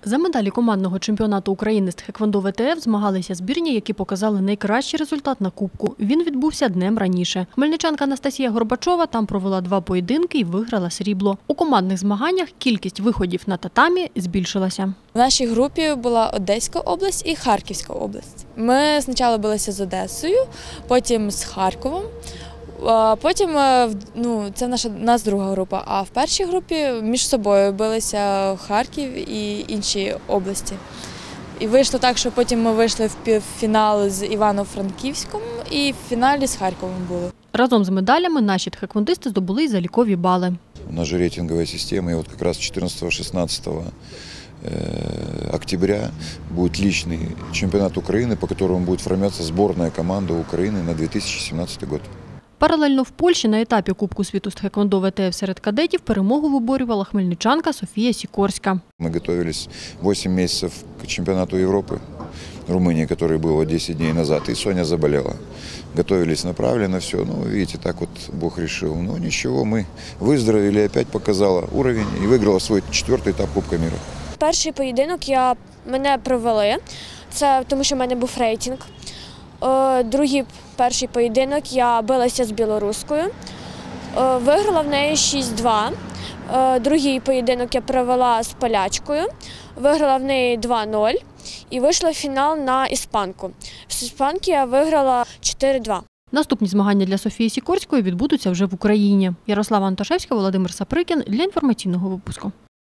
За медалі командного чемпіонату України з тхеквондо ВТФ змагалися збірні, які показали найкращий результат на Кубку. Він відбувся днем раніше. Хмельничанка Анастасія Горбачова там провела 2 поєдинки і виграла срібло. У командних змаганнях кількість виходів на татамі збільшилася. В нашій групі була Одеська область і Харківська область. Ми спочатку билися з Одесою, потім з Харковом. Потім, це нас друга група, а в першій групі між собою билися Харків і інші області. І вийшло так, що потім ми вийшли в півфінал з Івано-Франківськом і в фіналі з Харковом були. Разом з медалями наші тхеквондисти здобули й залікові бали. У нас же рейтинговая система, и вот как раз 14-16 октября будет личный чемпионат Украины, по которому будет формироваться сборная команда Украины на 2017 год. Паралельно в Польщі на етапі Кубку світу з тхеквондо ВТФ серед кадетів перемогу виборювала хмельничанка Софія Сікорська. Мы готовились 8 месяцев к чемпионату Европы в Румынии, который был 10 дней назад, и Соня заболела. Готовились направленно, все, видите, так вот Бог решил. Но ничего, мы выздоровели, опять показала уровень и выиграла свой 4-й етап Кубка мира. Перший поєдинок мене провели, це тому що в мене був рейтинг. Перший поєдинок я билася з білоруською, виграла в неї 6-2. Другий поєдинок я провела з полячкою, виграла в неї 2-0 і вийшла в фінал на іспанку. З іспанки я виграла 4-2. Наступні змагання для Софії Сікорської відбудуться вже в Україні. Ярослава Антошевська, Володимир Саприкін для інформаційного випуску.